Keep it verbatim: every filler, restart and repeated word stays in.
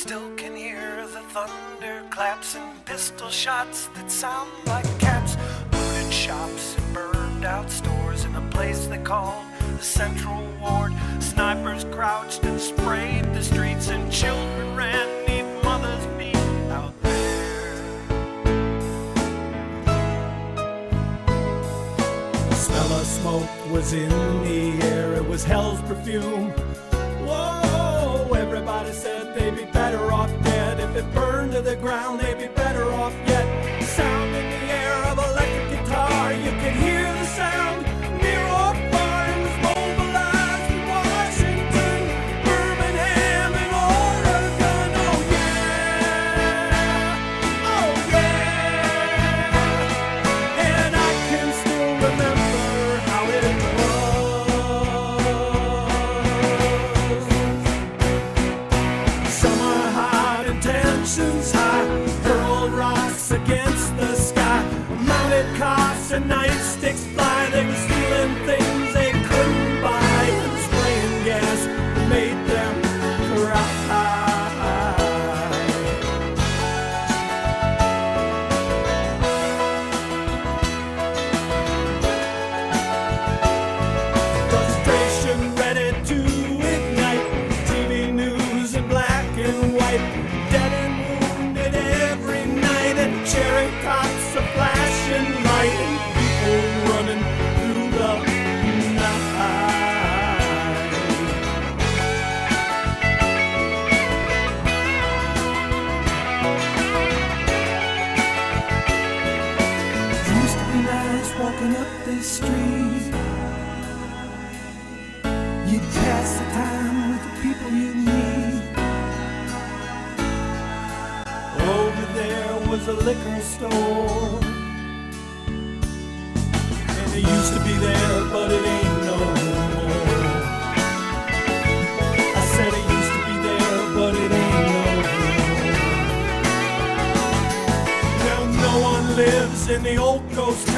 still can hear the thunder claps and pistol shots that sound like cats. Looted shops and burned out stores in a place they called the Central Ward. Snipers crouched and sprayed the streets, and children ran neath mothers' feet out there. The smell of smoke was in the air, it was hell's perfume. Whoa, everybody said they'd be better off dead. If it burned to the ground, they'd be better off yet. The sound in the air of electric guitar, you could hear the sound. Newark Farms mobilized in Washington, Birmingham, and Oregon. Oh yeah, oh yeah. And I can still remember how it was. Summer hot, intentions high, hurled rocks against the sky. Mounted cops and nightsticks fly, they were stealing things they couldn't buy, and spraying gas that made them cry. Frustration ready to ignite, T V news in black and white, dead and wounded every night, and cherry tops a flashing light, and people running through the night. It used to be nice walking up this street. You'd pass the time with the people you meet. Over there was a liquor store, and it used to be there, but it ain't no more. I said it used to be there, but it ain't no more. Now no one lives in the old coast